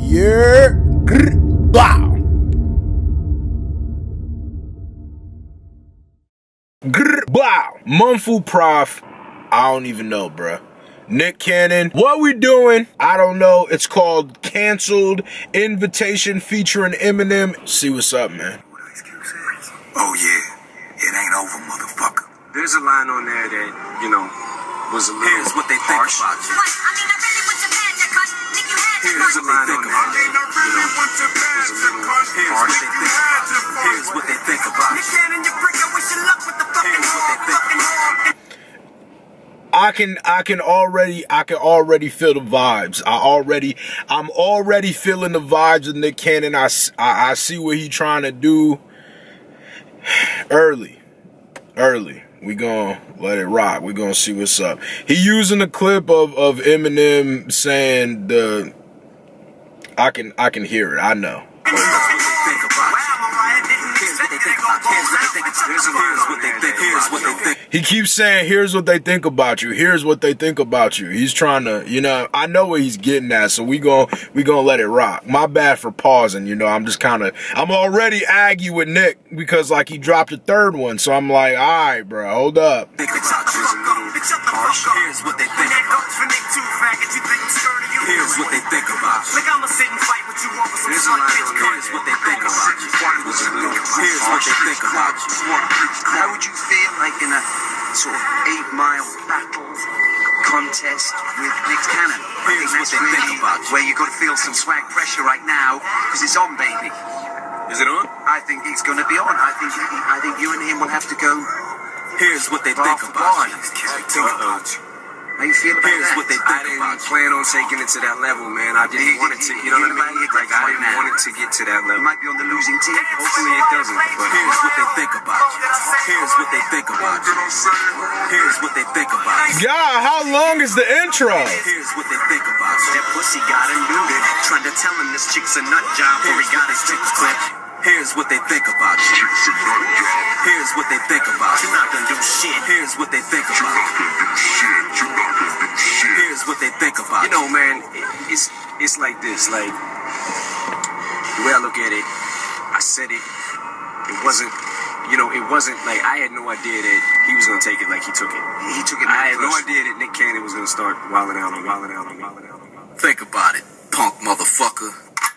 Yeah. Wow. Wow. Mumfu Prof. I don't even know, bruh. Nick Cannon. What we doing? I don't know. It's called Canceled Invitation featuring Eminem. See what's up, man. Oh yeah, it ain't over, motherfucker. There's a line on there that, you know, was a little Here's what they think harsh. about you. Here's a line on there that, you know, was a little harsh. Here's what they think about you. Here's what they think about you. I can already feel the vibes. I'm already feeling the vibes of Nick Cannon. I see what he trying to do. Early. We gonna let it rock. We gonna see what's up. He using a clip of Eminem saying I can hear it. I know. He keeps saying, here's what they think about you. Here's what they think about you. He's trying to, you know, I know what he's getting at, so we gonna let it rock. My bad for pausing, you know, I'm already aggy with Nick because, like, he dropped a third one, so I'm like, all right, bro, hold up. Here's what they think about you. Here's what they think about you. There's a line on there. Here's what they think about you. Here's what they think about you. How would you feel like in a sort of 8-mile battle contest with Nick Cannon? Here's what they think about you. Where you got to feel some swag pressure right now because it's on, baby. Is it on? I think it's going to be on. I think you and him will have to go. Here's what they think about you. How you feel about Here's that? what they I think didn't about you. plan on taking it to that level, man. I didn't want it to, you know what I mean? Like, I didn't want it to get to that You level. might be on the losing team. Hopefully it doesn't, but Here's what they think about you. Here's what they think about you. Here's what they think about you. God, how long is the intro? Here's what they think about you. That pussy got him muted. Trying to tell him this chick's a nut job before he got his tick clip. Here's what they think about you. Here's what they think about you. You're not gonna do shit. Here's what they think about you. Here's what they think about You you. know, man, it's like this. Like, the way I look at it, I said it. It wasn't, you know, it wasn't like I had no idea that he was gonna take it like he took it. He took it. I had no personal. idea that Nick Cannon was gonna start wilding out. Think about it, punk motherfucker.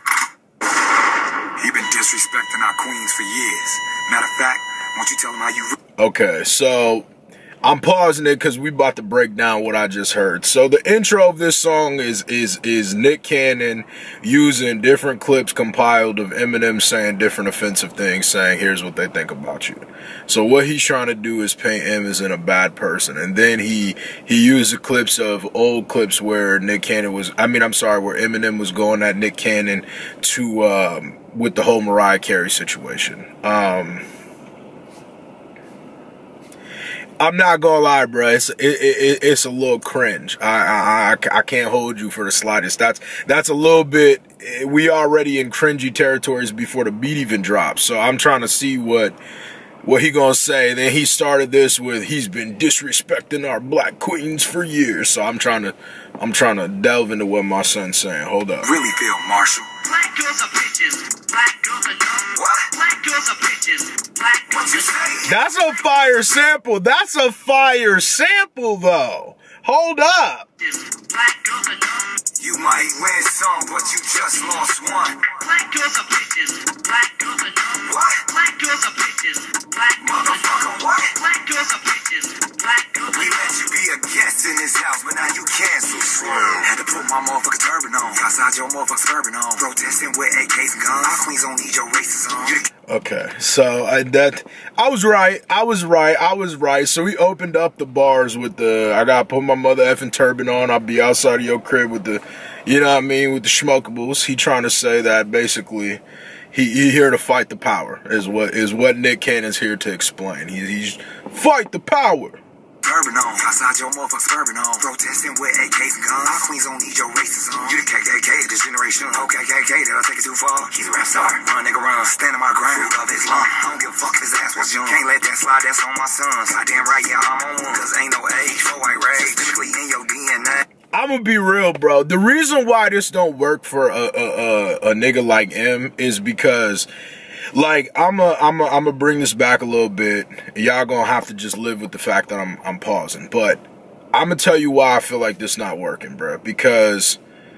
He been disrespecting our queens for years. Matter of fact, won't you tell him how you... Okay, so I'm pausing it because we about to break down what I just heard. So the intro of this song is Nick Cannon using different clips compiled of Eminem saying different offensive things, saying here's what they think about you. So what he's trying to do is paint him as in a bad person. And then he used the clips of old clips where where Eminem was going at Nick Cannon to with the whole Mariah Carey situation. I'm not gonna lie, bro. It's a little cringe. I can't hold you for the slightest. That's a little bit. We already in cringy territories before the beat even drops. So I'm trying to see what he gonna say. Then he started this with he's been disrespecting our black queens for years. So I'm trying to delve into what my son's saying. Hold up. Really feel, Marshall. Black girls are bitches. Black girls are dumb. What? Black girls are bitches. Black girls What you are dumb. say? That's a fire sample. That's a fire sample, though. Hold up. Black girls are dumb. You might win some, but you just lost one. Black girls are bitches. Black girls are dumb. What? Black girls are bitches. Black girls are Motherfucker, dumb. what? Black girls are bitches. Black girls We are let you be a guest in this house, but now you canceled. Had to put my motherfucking turban on. Outside your motherfucking turban on. Protesting with AKs and guns. Our queens don't need your racism. Okay, so I was right. So he opened up the bars with I gotta put my mother effing turban on. I'll be outside of your crib with the, you know what I mean, with the smokables. He trying to say that basically he here to fight the power is what Nick Cannon's here to explain. He's fight the power. Turban on. Outside your motherfucking turban on. Protesting with AKs and guns. Our queens don't need your racism. You the KKK of this generation. Okay, KKK, did I take it too far? He's a rap star. Run, nigga, run. Standing my ground. Of his lung. I don't give a fuck if his ass was young. Can't let that slide, that's on my sons. Goddamn right, yeah, I'm on one. Cause ain't no age for white race. Specifically in your DNA. I I'm gonna be real, bro. The reason why this don't work for a nigga like M is because, like, I'm a bring this back a little bit. Y'all gonna have to just live with the fact that I'm pausing, but I'm gonna tell you why I feel like this not working, bro. Because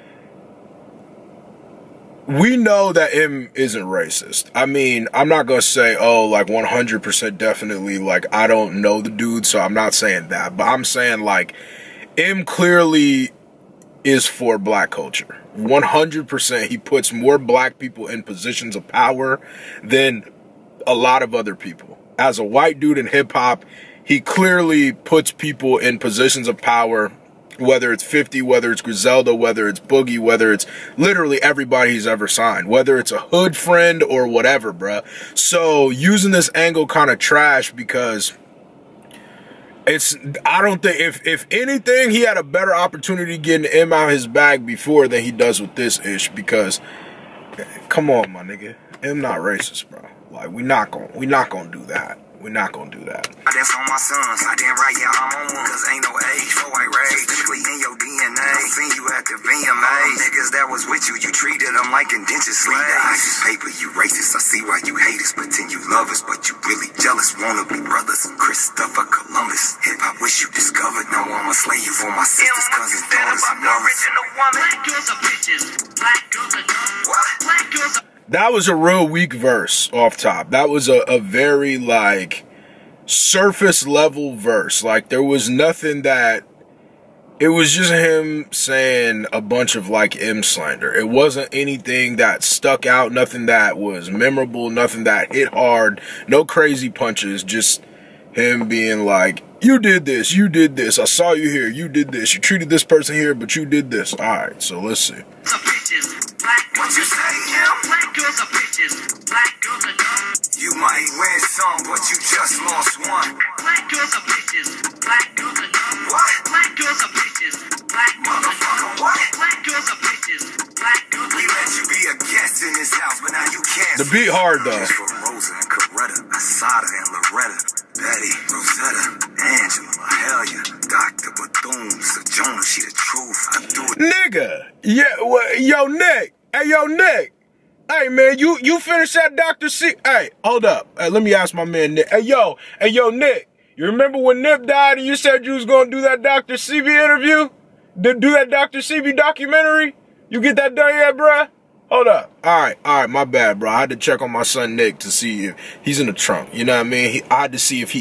we know that M isn't racist. I mean, I'm not gonna say, oh, like 100% definitely, like, I don't know the dude, so I'm not saying that. But I'm saying, like, M clearly is for black culture. 100%. He puts more black people in positions of power than a lot of other people. As a white dude in hip hop, he clearly puts people in positions of power, whether it's 50, whether it's Griselda, whether it's Boogie, whether it's literally everybody he's ever signed, whether it's a hood friend or whatever, bruh. So using this angle kind of trash because I don't think, if anything, he had a better opportunity getting M out of his bag before than he does with this ish, because come on, my nigga. M not racist, bro. Like, we not gonna do that. We're not gonna do that. That's on my sons. I didn't write your I'm on one. Cause ain't no age for white race. Specifically in your DNA. I seen you at the VMA. Niggas that was with you, you treated them like indentured slaves. I just paper, you racist. I see why you hate us. Pretend you love us, but you really jealous. Wanna be brothers. Christopher Columbus. Hip hop wish you discovered. Now I'ma slay you for my sisters, cousins, daughters, and mothers. Black girls are bitches. Black girls are dumb. What? Black girls are... That was a real weak verse off top. That was a very, like, surface level verse. Like, there was nothing that, it was just him saying a bunch of, like, M slander. It wasn't anything that stuck out, nothing that was memorable, nothing that hit hard, no crazy punches, just him being like, you did this, I saw you here, you did this, you treated this person here, but you did this. Alright, so let's see. Black girls are bitches. Black girls are bitches. Black girls are dumb. You might win some, but you just lost one. Black girls are bitches. Black girls are dumb. What? Black girls are bitches. Black girls are Motherfucker, dumb. what? Black girls are bitches. Black girls We are let dumb. you be a guest in this house, but now you can't. The beat hard though. Just for Rosa and Coretta, Asada and Loretta, Betty, Rosetta, Angela, Mahalia, Dr. Bethune, Sojourner, she the truth. I do it. Nigga, yeah, well, yo, Nick. Hey, yo, Nick. Hey, man, you finished that Dr. C. Hey, hold up. Hey, let me ask my man, Nick. Hey, yo, Nick. You remember when Nip died and you said you was going to do that Dr. CB interview? Do that Dr. CB documentary? You get that done yet, bruh? Hold up. All right, my bad, bro. I had to check on my son Nick to see if he's in the trunk. You know what I mean? I had to see if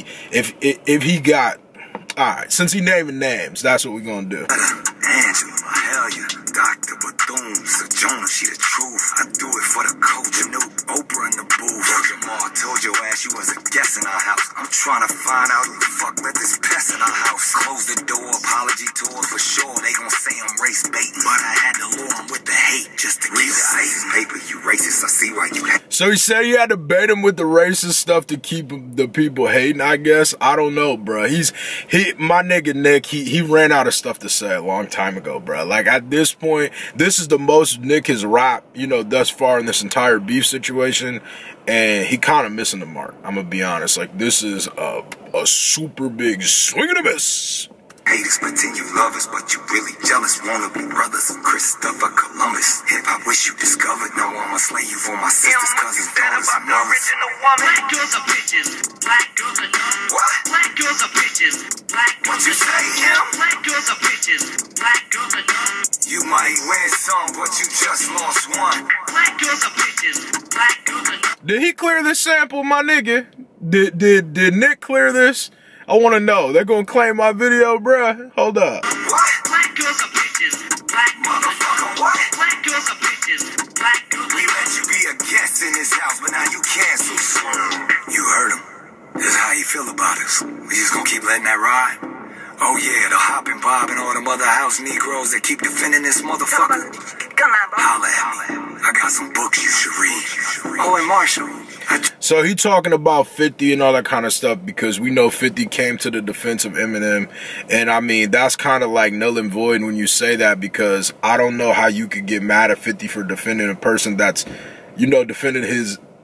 he got. All right, since he naming names, that's what we're gonna do. Angela, Mahalia, Dr. Bethune, Sojourner, she the truth. I do it for the culture. New Oprah in the booth. Jamal told your ass you was a guest in our house. I'm trying to find out who the fuck let this pest in our house. Close the door, apology tour for sure. They gon' say I'm race baiting, but I had to lure them with the hate just to keep it safe. Paper, you racist. I see why you hate. So he said he had to bait him with the racist stuff to keep the people hating, I guess. I don't know, bro. My nigga Nick, he ran out of stuff to say a long time ago, bro. Like, at this point, this is the most Nick has rapped, you know, thus far in this entire beef situation, and he kind of missing the mark. I'm gonna be honest. Like, this is a super big swing and a miss. Haters pretend you love us, but you really jealous. Wanna be brothers. Christopher Columbus. Hip hop wish you discovered. Now I'ma slay you for my sisters, cousins, daughters, and mothers. Black girls are bitches. Black girls are dumb. What? Black girls are bitches. Black What girls you are say, dumb. him? Black girls are bitches. Black girls are dumb. You might win some, but you just lost one. Black girls are bitches. Black girls are dumb. Did he clear this sample, my nigga? Did Nick clear this? I want to know. They're going to claim my video, bruh. Hold up. What? Black girls are bitches. Black girls are Motherfucker, dumb. what? Black girls are bitches. Black girls We are let you be a guest in this house, but now you cancel soon. You heard him. This is how you feel about us. We just gonna keep letting that ride? Oh yeah, the hop and bob and all them other house Negroes that keep defending this motherfucker. Holla at me. I got some books you should read. Oh, and Marshall. So he talking about 50 and all that kind of stuff because we know 50 came to the defense of Eminem. And I mean, that's kind of like null and void when you say that, because I don't know how you could get mad at 50 for defending a person that's, you know, defended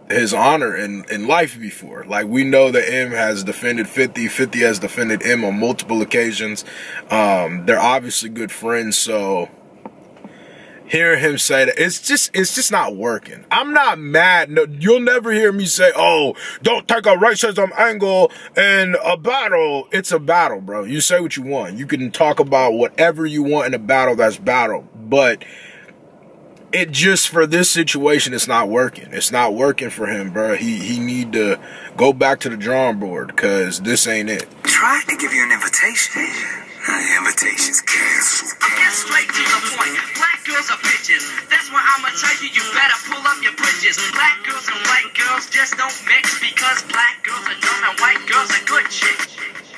his honor in life before. Like, we know that M has defended 50. 50 has defended M on multiple occasions. They're obviously good friends, so hearing him say that, it's just not working. I'm not mad. No, you'll never hear me say, oh, don't take a racism angle in a battle. It's a battle, bro. You say what you want. You can talk about whatever you want in a battle. That's battle. But it just, for this situation, it's not working. It's not working for him, bro. He need to go back to the drawing board, because this ain't it. Try to give you an invitation. Invitations canceled. Get straight to the point. Black girls are bitches. That's why I'ma tell you, you better pull up your britches. Black girls and white girls just don't mix, because black girls are dumb and white girls are good chicks.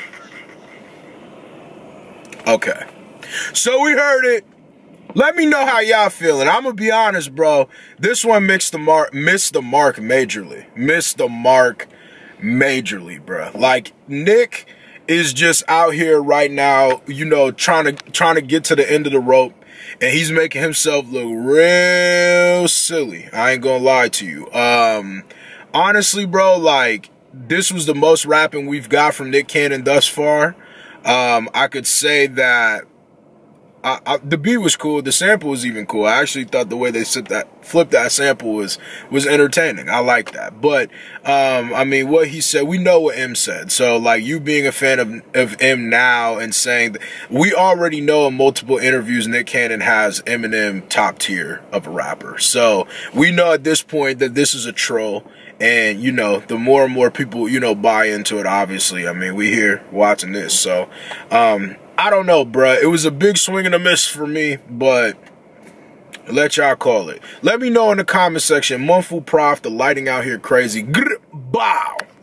Okay. So we heard it. Let me know how y'all feeling. I'm gonna be honest, bro. This one missed the mark majorly. Missed the mark majorly, bro. Like, Nick is just out here right now, you know, trying to get to the end of the rope, and he's making himself look real silly. I ain't gonna lie to you. Honestly, bro, like, this was the most rapping we've got from Nick Cannon thus far. I could say that the beat was cool. The sample was even cool. I actually thought the way they flipped that sample was entertaining. I like that. But I mean, what he said, we know what M said. So, like, you being a fan of M now and saying that, we already know in multiple interviews Nick Cannon has Eminem top tier of a rapper. So we know at this point that this is a troll. And, you know, the more and more people, you know, buy into it, obviously. I mean, we here watching this. So, I don't know, bruh. It was a big swing and a miss for me, but let y'all call it. Let me know in the comment section. Munfu Prof, the lighting out here crazy. Bow.